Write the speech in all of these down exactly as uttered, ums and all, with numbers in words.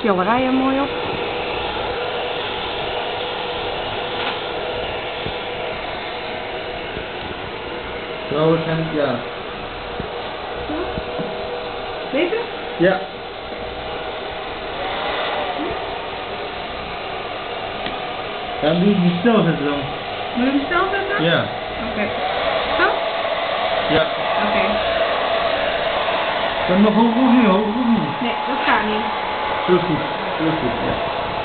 schilderijen mooi op. Zo waarschijnlijk, ja. Beter? Ja. Ja, doe je die snel zetten dan? Moet je hem snel zetten? Ja. Oké. Okay. Zo? Ja. Oké. Okay. Dan nog hoog of niet hoog of niet? Nee, dat gaat niet. Heel goed, heel goed, ja.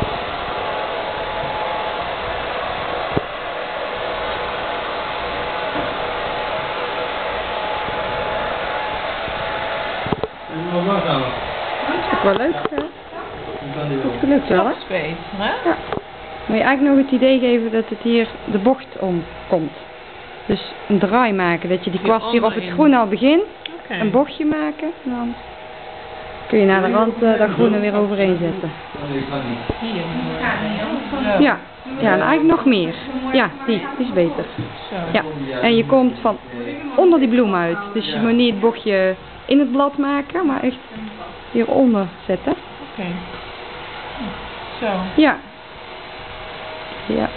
En nog langzamer. Dat is wel leuk, hè? Dan kan die wel. Dat lukt wel, hè? Speed, hè? Ja. Moet je eigenlijk nog het idee geven dat het hier de bocht om komt. Dus een draai maken, dat je die kwast hier op het groen al begint. Okay. Een bochtje maken. En dan kun je naar de rand uh, dat groene weer overheen zetten. Nee, kan niet. Hier. Ja. Ja. Ja, en eigenlijk nog meer. Ja, die, die is beter. Zo. Ja. En je komt van onder die bloem uit. Dus je moet niet het bochtje in het blad maken, maar echt hieronder zetten. Oké. Okay. Zo. Ja. Ja.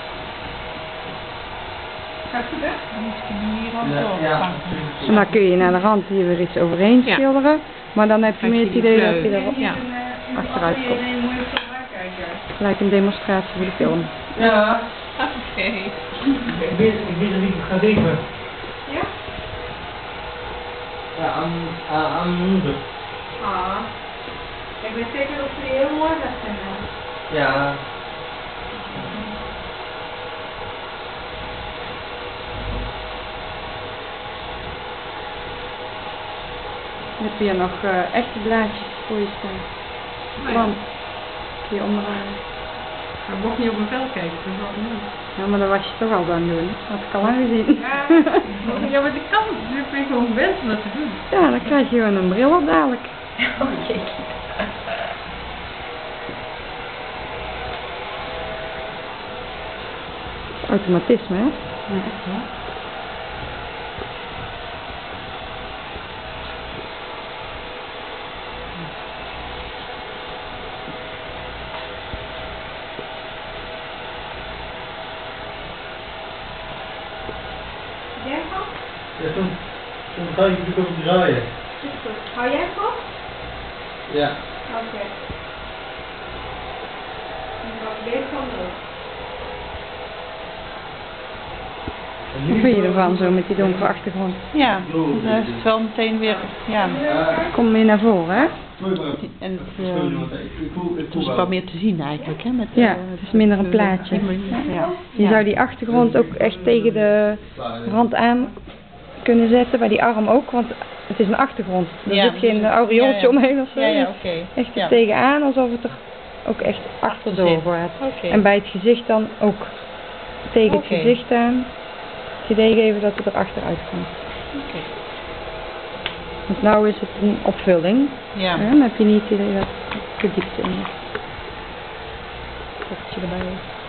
Gaat goed, hè? Dan moet je hem hier ook Ja, door ja. pakken. En dan kun je naar de rand hier weer iets overheen Ja. schilderen. Maar dan heb je meer het idee dat je er Ja. achteruit komt. Gelijk een demonstratie voor de film. Ja. Oké. Okay. Ik weet, ik weet dat ik het ga geven. Ja? Ja, aan, aan, aan mijn moeder. Ah. Ik ben zeker dat ze die heel mooi gaat vinden. Ja. Dan heb je hier nog uh, echte blaadjes voor je staan. Oh, Want kun je onderaan. Hij mocht niet op mijn vel kijken, dat is wel mooi. Ja, maar dat was je toch al aan het doen. Dat had ik al lang gezien. Ja, ja, maar ik kan. Ik ben gewoon gewend om dat te doen. Ja, dan krijg je gewoon een bril op dadelijk. Oké. Automatisme, hè? Ja, echt wel. Jij van? Ja, soms, soms ga je natuurlijk ook draaien. Hou jij van? Ja. Oké. Okay. Dan ga ik deze kant op. Wat vind je ervan, zo met die donkere achtergrond? Ja, dan is het wel meteen weer, ja. Kom meer naar voren, hè? En het, uh, het is wel meer te zien eigenlijk, hè? Met, ja, uh, het is minder een plaatje. Ja. Je zou die achtergrond ook echt tegen de rand aan kunnen zetten, bij die arm ook, want het is een achtergrond. Er Ja, zit geen aureooltje ja, ja. omheen of zo. Ja, ja, oké. Okay. Echt er ja. tegenaan, alsof het er ook echt achterdoor gaat. Okay. En bij het gezicht dan ook tegen het okay. gezicht aan. Het idee geven dat het er achteruit komt. Okay. Want nou is het een opvulling. Ja. Ja, dan heb je niet het idee dat het te diepte in is. Kopje erbij.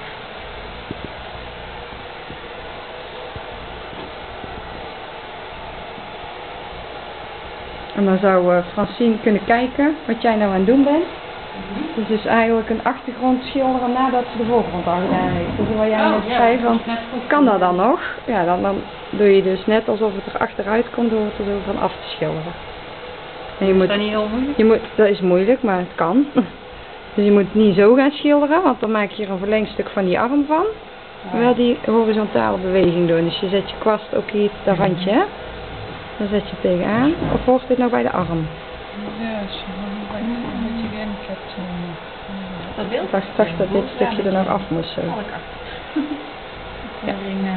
En dan zou uh, Francine kunnen kijken wat jij nou aan het doen bent. Mm-hmm. Dus, dus eigenlijk een achtergrond schilderen nadat ze de voorgrond al gedaan heeft. Dus wat jij oh, net ja, zei, van, kan dat dan nog? Ja, dan, dan doe je dus net alsof het er achteruit komt door het er zo van af te schilderen. En je is moet, dat niet heel moeilijk? Je moet, dat is moeilijk, maar het kan. Dus je moet niet zo gaan schilderen, want dan maak je er een verlengstuk van die arm van. Ja. Wel die horizontale beweging doen. Dus je zet je kwast ook hier, dat randje, hè? Dan zet je tegenaan. Of hoort dit nou bij de arm? Ja, zo een beetje gehandicapt. Dat beeld? Ik dacht, dacht dat dit stukje er nog af moest. Zo. Ja.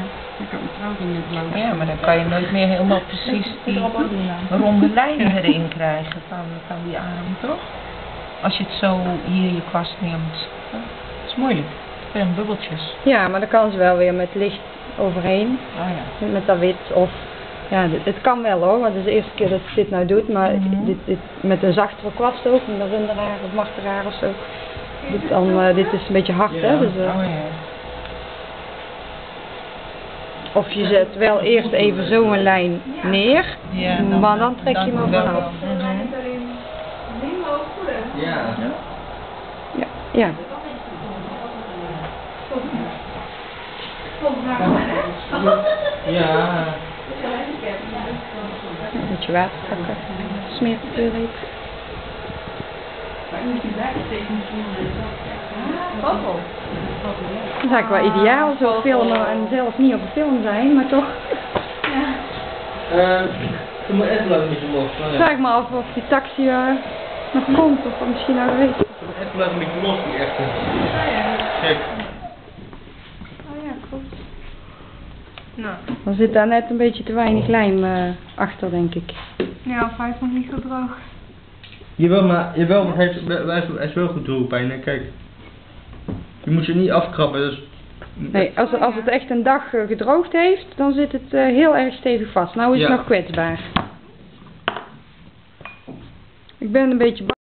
Ja, maar dan kan je nooit meer helemaal precies die ronde lijnen erin krijgen van, van die arm, toch? Als je het zo hier in je kwast neemt. Dat is moeilijk. Het zijn bubbeltjes. Ja, maar dan kan ze wel weer met licht overheen. Oh ja. Met dat wit of... Ja, dit, het kan wel hoor, want het is de eerste keer dat ik dit nou doe, maar Mm-hmm. dit, dit, met een zachtere kwast ook, met een runderaar of marteraar of zo. Dit, dan, uh, dit is een beetje hard, hè? Dus, uh, Oh ja. of je zet wel eerst even zo een lijn neer, Ja, dan, maar dan trek je hem dan er wel. vanaf. Mm-hmm. Ja. Ja. Ja. Ja. Een beetje water pakken. Smeerpapier even. Dat is eigenlijk wel ideaal, zo filmen en zelf niet op de film zijn, maar toch. Uh, ze moet even laten met je los. Oh, ja. Vraag ik me af of die taxi uh, nog komt of misschien al geweest is. Ze moet even laten met je los, die echte. Kijk. Oh ja, goed. Nou. Dan zit daar net een beetje te weinig lijm uh, achter, denk ik. Ja, of hij is nog niet gedroogd. Jawel, maar jawel, maar hij is, hij is, hij is wel goed droogpijn, hè, kijk. Je moet ze niet afkrabben, dus... Nee, als, als het echt een dag uh, gedroogd heeft, dan zit het uh, heel erg stevig vast. Nou is het Ja. nog kwetsbaar. Ik ben een beetje bang.